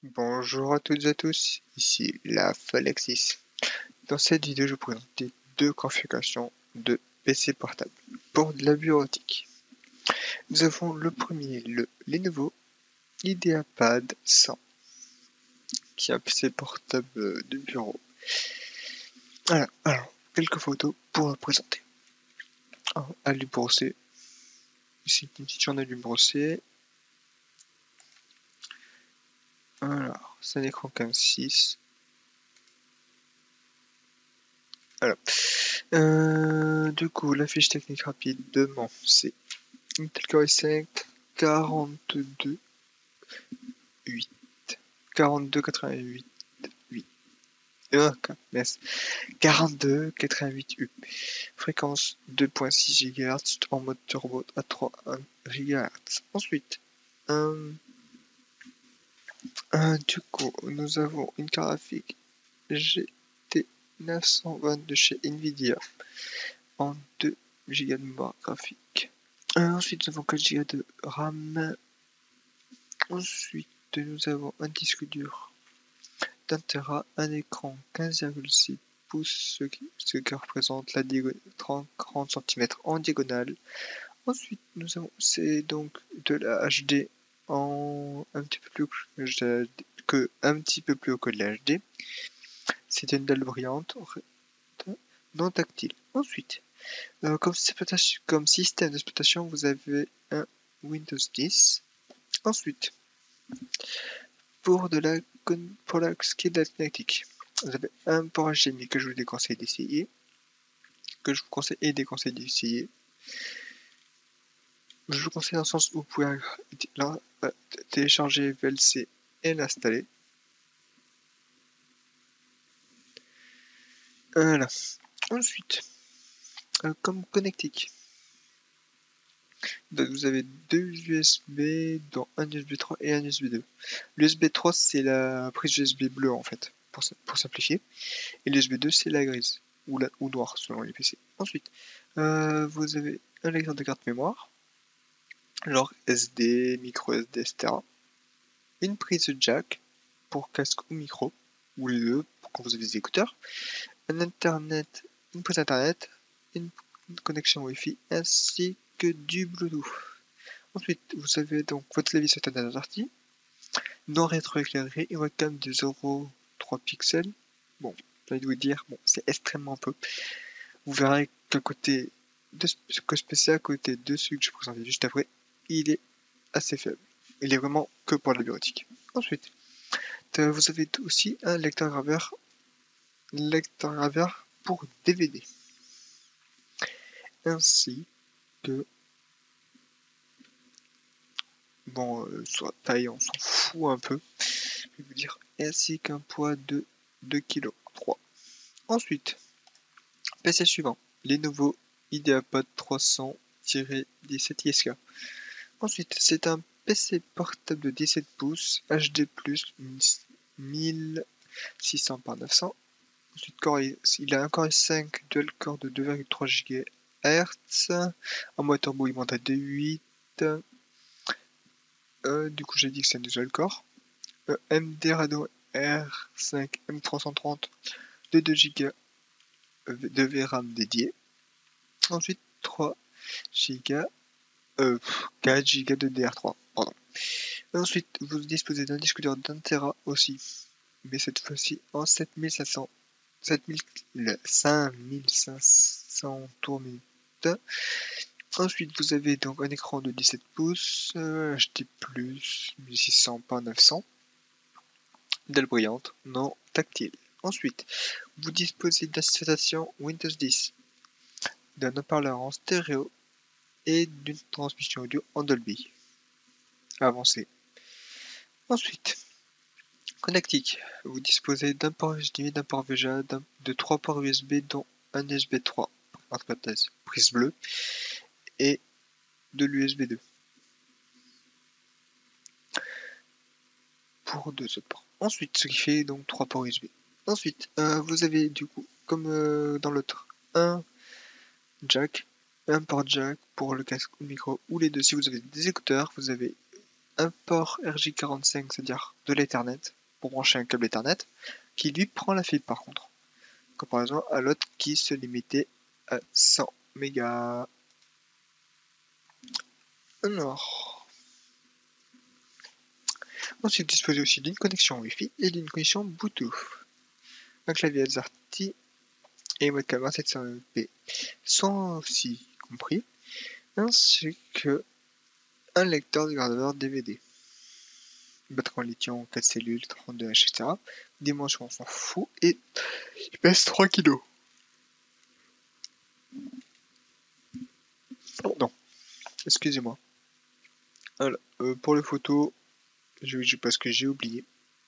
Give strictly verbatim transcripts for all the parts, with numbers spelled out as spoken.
Bonjour à toutes et à tous, ici la Falexis. Dans cette vidéo, je vais vous présenter deux configurations de P C portable pour de la bureautique. Nous avons le premier, le Lenovo IdeaPad cent, qui est un P C portable de bureau. Voilà, alors, quelques photos pour le présenter. Alors, à lui brosser. Ici, une petite journée à lui brosser. Alors, c'est un écran quinze six. Voilà. Euh, du coup, la fiche technique rapidement, c'est Intel Core i cinq quarante-deux huit quarante-deux quatre-vingt-huit huit euh, quarante-deux quatre-vingt-huit U. Fréquence deux virgule six gigahertz en mode turbo à trois virgule un gigahertz. Ensuite, euh, euh, du coup, nous avons une carte graphique G T neuf cent vingt de chez Nvidia en deux giga de mémoire graphique. Euh, ensuite, nous avons quatre giga de RAM. Ensuite, nous avons un disque dur d'un Tera, un écran quinze virgule six pouces, ce qui, ce qui représente la trente centimètres en diagonale. Ensuite, nous avons, c'est donc de la H D en un petit peu plus que un petit peu plus haut que de la H D. C'est une dalle brillante non tactile. Ensuite, euh, comme, comme système d'exploitation, vous avez un Windows dix. Ensuite, pour de la pour la ce qui est de la connectique, vous avez un port H D M I que je vous déconseille d'essayer, que je vous conseille et déconseille d'essayer. Je vous conseille dans le sens où vous pouvez télécharger V L C et l'installer. Voilà. Ensuite, euh, comme connectique, donc vous avez deux U S B, dont un U S B trois et un U S B deux. L'U S B trois, c'est la prise U S B bleue en fait, pour, pour simplifier. Et l'U S B deux, c'est la grise, ou, la, ou noire selon les P C. Ensuite, euh, vous avez un lecteur de carte mémoire, genre S D, micro S D, et cetera. Une prise jack pour casque ou micro, ou les deux pour quand vous avez des écouteurs. Un internet, une prise internet, une connexion Wi-Fi, ainsi que du Bluetooth. Ensuite, vous avez donc votre clavier sur internet assorti, non rétroéclairé, une webcam de zéro virgule trois pixels. Bon, je vais vous dire, bon, c'est extrêmement peu. Vous verrez qu'à côté de ce que je pensais à côté de celui que je présentais juste après, il est assez faible. Il est vraiment que pour la bureautique. Ensuite, vous avez aussi un lecteur graveur, lecteur graveur pour D V D, ainsi que bon, euh, sur la taille, on s'en fout un peu, je vais vous dire, ainsi qu'un poids de deux virgule trois kilos. Ensuite, P C suivant, Lenovo IdeaPad trois cents dix-sept I S K. Ensuite, c'est un P C portable de dix-sept pouces, H D plus, mille six cents par neuf cents. Ensuite, core, il a un Core i cinq dual core de deux virgule trois gigahertz, un moteur turbo il monte à D huit. Euh, du coup, j'ai dit que c'est un dual core. Euh, M D Radeon R cinq M trois cent trente de deux giga de V RAM dédié. Ensuite, trois giga, euh, quatre giga de D R trois. Pardon. Ensuite, vous disposez d'un disque dur d'un Tera aussi, mais cette fois-ci en sept mille cinq cents, cinq mille cinq cents tours minutes. Ensuite, vous avez donc un écran de dix-sept pouces, euh, H D plus, mille six cents par neuf cents, dalle brillante, non tactile. Ensuite, vous disposez d'installation Windows dix, d'un haut-parleur en stéréo et d'une transmission audio en Dolby avancée. Ensuite, connectique, vous disposez d'un port H D M I, d'un port V G A, de trois ports U S B dont un U S B trois, entre parenthèses, prise bleue, et de l'U S B deux. Pour deux autres ports. Ensuite, ce qui fait donc trois ports U S B. Ensuite, euh, vous avez du coup, comme euh, dans l'autre, un jack, un port jack pour le casque ou le micro, ou les deux. Si vous avez des écouteurs, vous avez un port R J quarante-cinq, c'est-à-dire de l'Ethernet, pour brancher un câble Ethernet, qui lui prend la fibre par contre. Comparaison à l'autre qui se limitait à cent mégas. Alors, ensuite disposer aussi d'une connexion Wi-Fi et d'une connexion Bluetooth. Un clavier AZERTY et une webcam sept cents p sont aussi compris, ainsi que un lecteur de graveur D V D. Batterie en lithium quatre cellules, trente-deux H, et cetera. Dimension, on s'en fout, et il pèse trois kilos. Pardon, excusez-moi. Alors, euh, pour les photos, je, je parce que j'ai oublié.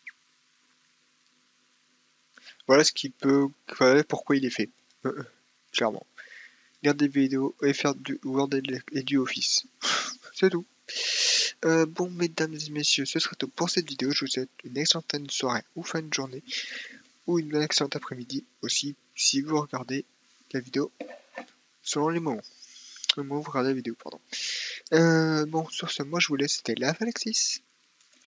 Voilà ce qui peut, voilà pourquoi il est fait, euh, clairement. Lire des vidéos et faire du Word et du Office. C'est tout. Euh, bon, mesdames et messieurs, ce sera tout pour cette vidéo. Je vous souhaite une excellente soirée ou fin de journée, ou une excellente après-midi aussi, si vous regardez la vidéo selon les moments. Le moment où vous regardez la vidéo, pardon. Euh, bon, sur ce, moi je vous laisse, c'était Lave Alexis.